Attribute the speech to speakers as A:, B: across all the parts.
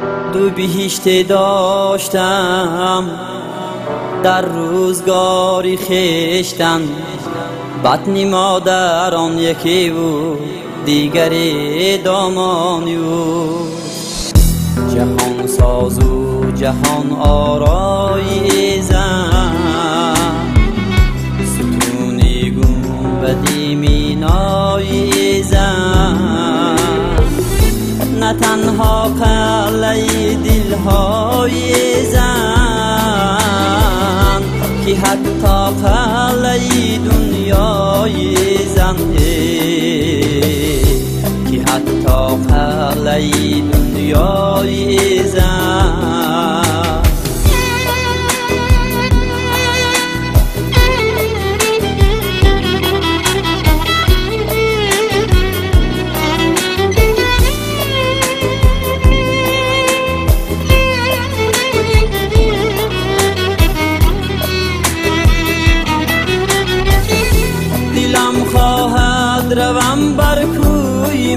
A: دو بهشت داشتم در روزگاری خیشتن، بطن مادران یکی بود دیگری دامانی بود. جهان ساز و جهان آرای زن، ستونی گنبدی مینای زن، نه تنها قلعه دلهای زن که حتی قلعه دنیای زن، که حتی قلعه دنیای زن. روم بر کوی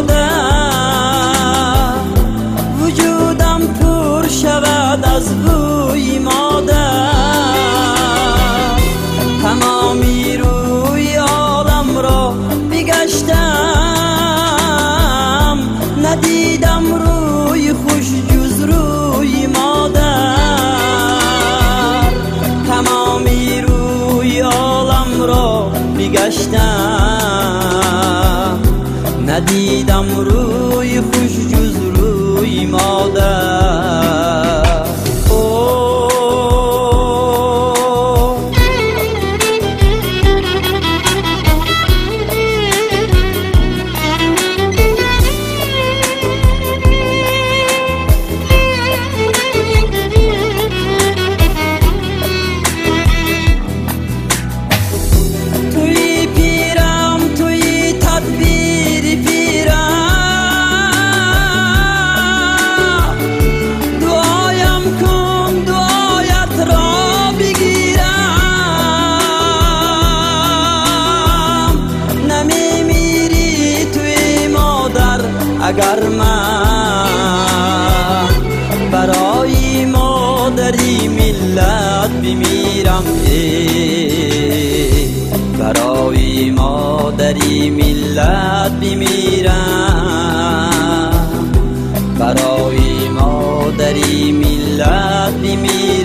A: مادر، وجودم پر شود از بوی مادر. تمامی روی عالم را بگشتم، ندیدم روی خوش جز روی مادر. تمامی روی عالم را بگشتم، ندیدم روی خوش جز روی مادر. اگر من برای مادری ملت بمیرم، برای مادری ملت بمیرم، برای مادری ملت بمیرم.